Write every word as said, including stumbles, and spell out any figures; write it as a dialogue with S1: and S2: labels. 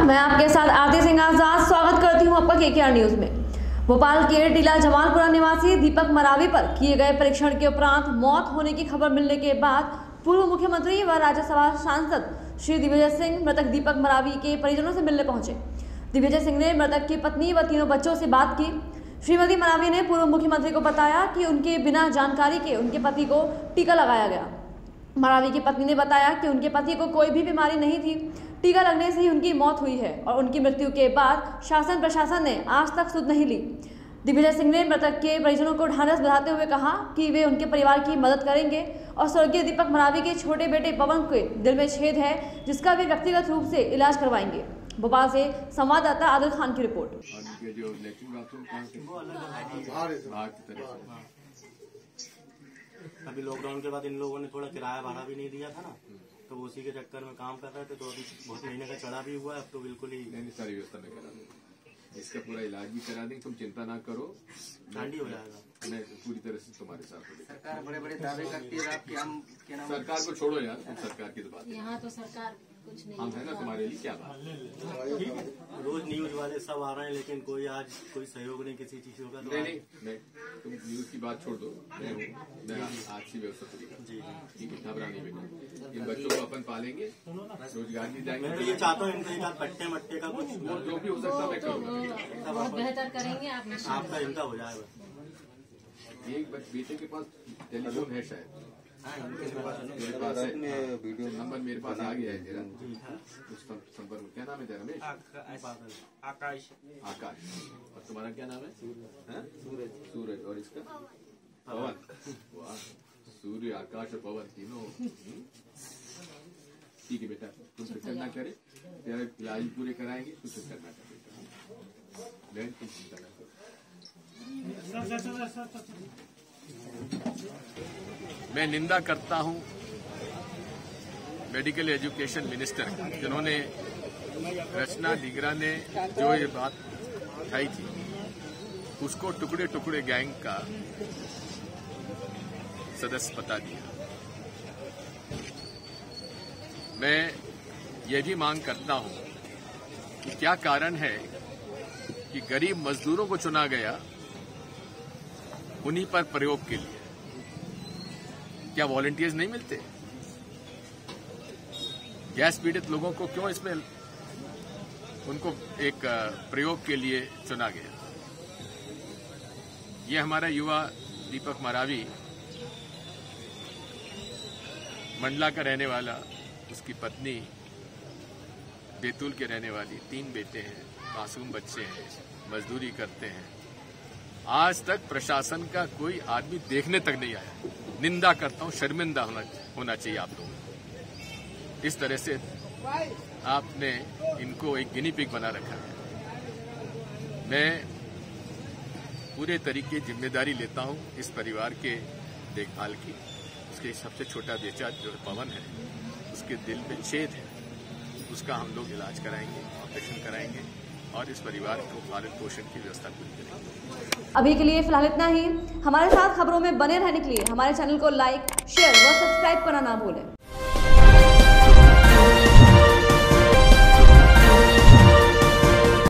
S1: मैं आपके साथ आरती सिंह आजाद स्वागत करती हूं आपका केकेआर न्यूज में। भोपाल के टीला जमालपुरा निवासी दीपक मरावी पर किए गए परीक्षण के उपरांत मौत होने की खबर मिलने के बाद पूर्व मुख्यमंत्री व राज्यसभा सांसद श्री दिग्विजय सिंह मृतक दीपक मरावी के परिजनों से मिलने पहुंचे। दिग्विजय सिंह ने मृतक की पत्नी व तीनों बच्चों से बात की। श्रीमती मरावी ने पूर्व मुख्यमंत्री को बताया कि उनके बिना जानकारी के उनके पति को टीका लगाया गया। मरावी की पत्नी ने बताया कि उनके पति को कोई भी बीमारी नहीं थी, टीका लगने से ही उनकी मौत हुई है और उनकी मृत्यु के बाद शासन प्रशासन ने आज तक सुध नहीं ली। दिग्विजय सिंह ने मृतक के परिजनों को ढांढस बंधाते हुए कहा कि वे उनके परिवार की मदद करेंगे और स्वर्गीय दीपक मरावी के छोटे बेटे पवन के दिल में छेद है, जिसका वे व्यक्तिगत रूप से इलाज करवाएंगे। भोपाल से संवाददाता आदिल खान की रिपोर्ट।
S2: अभी लॉकडाउन के बाद इन लोगों ने थोड़ा किराया भाड़ा भी नहीं दिया था ना, तो उसी के चक्कर में काम कर रहे थे। तो अभी बहुत महीने का चढ़ा भी हुआ है, अब तो बिल्कुल ही
S3: नहीं सारी व्यवस्था में करा देंगे, इसका पूरा इलाज भी करा देंगे, तुम चिंता ना करो,
S2: ठंडी हो जाएगा।
S3: मैं पूरी तरह से तुम्हारे साथ हूँ।
S4: सरकार बड़े बड़े दावे करती है, आपके हम क्या नाम?
S3: सरकार को छोड़ो यार, तुम सरकार की तो बात है,
S5: यहाँ तो सरकार कुछ नहीं,
S3: हम है ना तुम्हारे लिए, क्या बात।
S2: रोज न्यूज वाले सब आ रहे हैं, लेकिन कोई आज कोई सहयोग नहीं किसी चीज का।
S3: नहीं नहीं मैं तुम न्यूज की बात छोड़ दो, मैं हूँ, मैं आज की व्यवस्था पूरी कर
S2: जी
S3: ठीक है, घबराने बेटा, इन बच्चों को अपन पालेंगे, रोजगार भी
S2: मैं
S3: जाएंगे।
S2: तो ये चाहता हूँ इनके साथ पट्टे मट्टे का कुछ
S3: जो भी हो सकता मैं करूँगा,
S5: बहुत बेहतर करेंगे आप।
S2: आपका इनका हो जाएगा।
S3: एक बेटे के पास टेलीफोन है शायद, मेरे पास है, वीडियो नंबर मेरे पास आ गया है मेरा, उस संपर्क में। क्या नाम है तेरा? रमेश?
S2: आकाश।
S3: आकाश। और तुम्हारा क्या नाम है? सूरज। सूरज। और इसका पवन। वाह, सूर्य, आकाश और पवन तीनों। ठीक है बेटा, तुम फिक्र ना करे, तेरा इलाज पूरे कराएंगे, तुम फिक्र ना करे बेटा, बहन तुम चिंता ना करो। मैं निंदा करता हूं मेडिकल एजुकेशन मिनिस्टर की, जिन्होंने रचना डिगरा ने जो ये बात उठाई थी, उसको टुकड़े टुकड़े गैंग का सदस्य बता दिया। मैं ये भी मांग करता हूं कि क्या कारण है कि गरीब मजदूरों को चुना गया उन्हीं पर प्रयोग के लिए। क्या वॉलंटियर्स नहीं मिलते? गैस पीड़ित लोगों को क्यों इसमें उनको एक प्रयोग के लिए चुना गया? ये हमारा युवा दीपक मरावी मंडला का रहने वाला, उसकी पत्नी बैतूल के रहने वाली, तीन बेटे हैं, मासूम बच्चे हैं, मजदूरी करते हैं। आज तक प्रशासन का कोई आदमी देखने तक नहीं आया। निंदा करता हूं, शर्मिंदा होना होना चाहिए आप लोगों को। इस तरह से आपने इनको एक गिनी पिग बना रखा है। मैं पूरे तरीके जिम्मेदारी लेता हूं इस परिवार के देखभाल की। उसके सबसे छोटा बेटा जो पवन है, उसके दिल में छेद है, उसका हम लोग इलाज कराएंगे, ऑपरेशन कराएंगे और इस परिवार को पालन पोषण की व्यवस्था पूरी करेंगे।
S1: अभी के लिए फिलहाल इतना ही। हमारे साथ खबरों में बने रहने के लिए हमारे चैनल को लाइक, शेयर व सब्सक्राइब करना ना भूलें।